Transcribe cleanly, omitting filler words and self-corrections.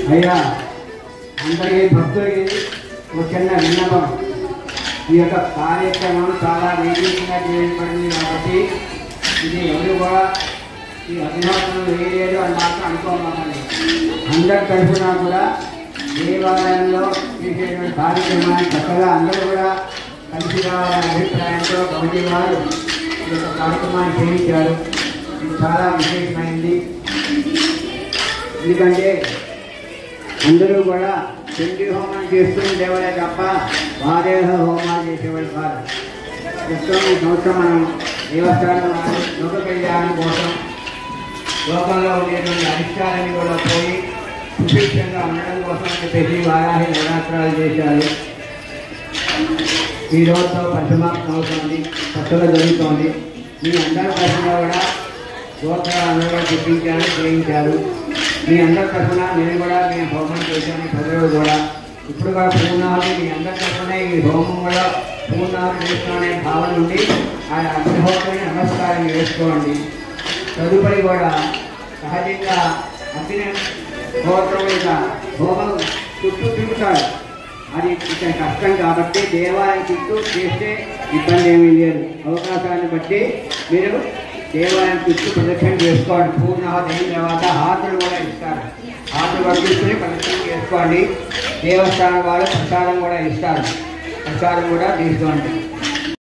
అయ్యా అందరికీ భక్తులకి ఒక చిన్న విన్నపం. ఈ యొక్క కార్యక్రమం చాలా వేదికగా చేయబడింది కాబట్టి ఇది ఎవరు కూడా ఈ అభిమానులు వేయలేదు అని మాత్రం అనుకోమాకండి. అందరి తరఫున కూడా దేవాలయంలో చేసేటువంటి కార్యక్రమాన్ని చక్కగా అందరూ కూడా కలిసి రావాలనే అభిప్రాయంతో కమిటీ వారు ఈ యొక్క కార్యక్రమాన్ని చేయించారు. ఇది చాలా విశేషమైంది. ఎందుకంటే అందరూ కూడా చండీ హోమం చేస్తున్న దేవాలయ తప్ప వాదేహ హోమాలు చేసేవాళ్ళు కాదు. ప్రస్తుతం ఈ సంవత్సరం మనం దేవస్థానం లోక కళ్యాణం కోసం లోకంలో ఉండేటువంటి అరిష్టాలని కూడా పోయి సుభిక్షంగా ఉండడం కోసం చెప్పేసి వారాహి నవరాత్రాలు చేశారు. ఈ రోజుతో పరిసమాప్తం అవుతుంది, కొత్తగా జరుగుతోంది. మీ అందరి తరఫున కూడా గోత్రాలు చెప్పించారు, చేయించారు. మీ అందరి తరఫున నేను కూడా మీ హోమం చేశాను. ప్రజలు కూడా ఇప్పుడు కూడా పూర్ణాహుతి మీ అందరి తరఫున ఈ హోమం కూడా పూర్ణాహుతి చేస్తున్నానే భావన నుండి ఆ అగ్నిహోత్రాన్ని నమస్కారం వేసుకోండి. తదుపరి కూడా సహజంగా అగ్నిహోత్రం యొక్క హోమం చుట్టూ తిరుగుతాడు. అది ఇక్కడ కష్టం కాబట్టి దేవాలయం చుట్టూ చేస్తే ఇబ్బంది ఏమీ లేదు. అవకాశాన్ని బట్టి మీరు దేవాలయం చుట్టూ ప్రదక్షిణ చేసుకోండి. పూర్ణాహుతి అయిన తర్వాత హారతులు కూడా ఇస్తారు. హారతులు పట్టించుకుని ప్రదక్షిణ చేసుకోండి. దేవస్థానం వాళ్ళు ప్రసాదం కూడా ఇస్తారు. ప్రసాదం కూడా తీసుకోండి.